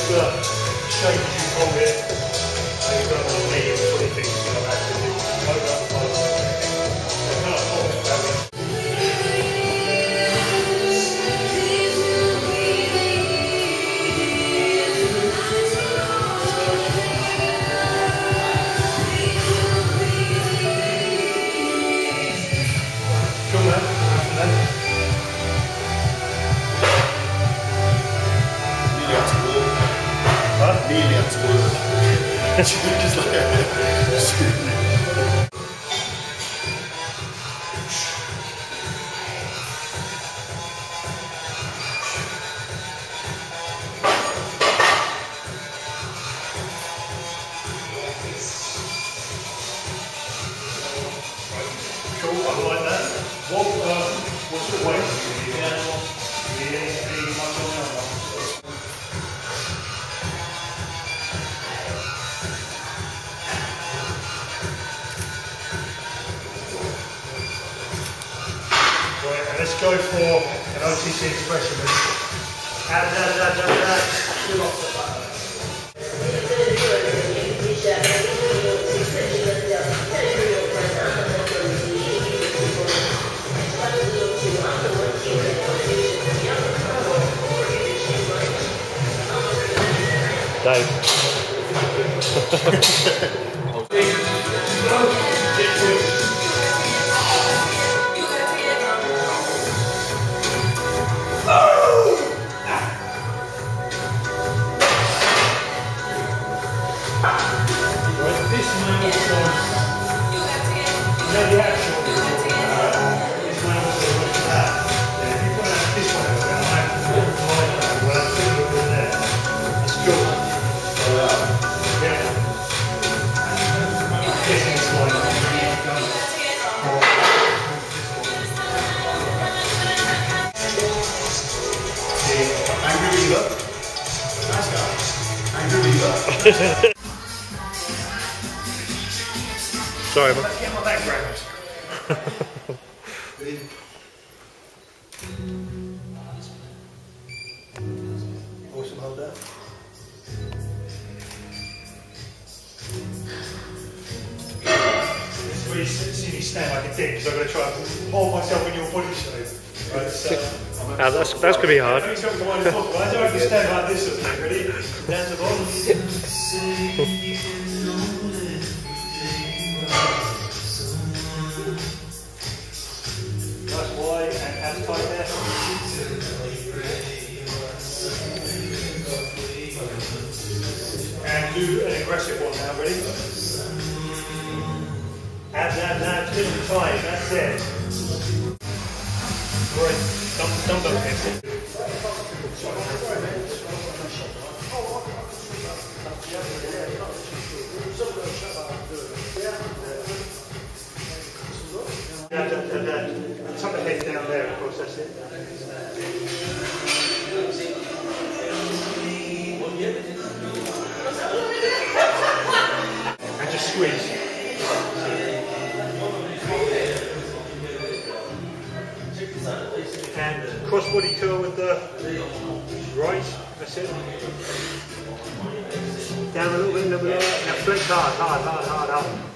just shape as you hold it. You've got a medium sort of thing, you know, that to do. Over up the bottom. So kind of hold it down. Just like cool, I like that. What's the weight? Let's go for an OTC expression. Dave. Sorry, man. Get my background. Awesome, hold that. This is where you see me stand like a dick, because I've got to try and hold myself in your body shape. Right, so, that's going to be hard. I don't have to stand like this or something, ready? Down the bottom. Nice wide and hands tight there. And do an aggressive one now, ready? Add, spin the tight, that's it. Great, dumbbell head. Tuck the head down there, of course, that's it. And just squeeze. And cross body curl with the right, that's it. Down a little bit, now flex hard.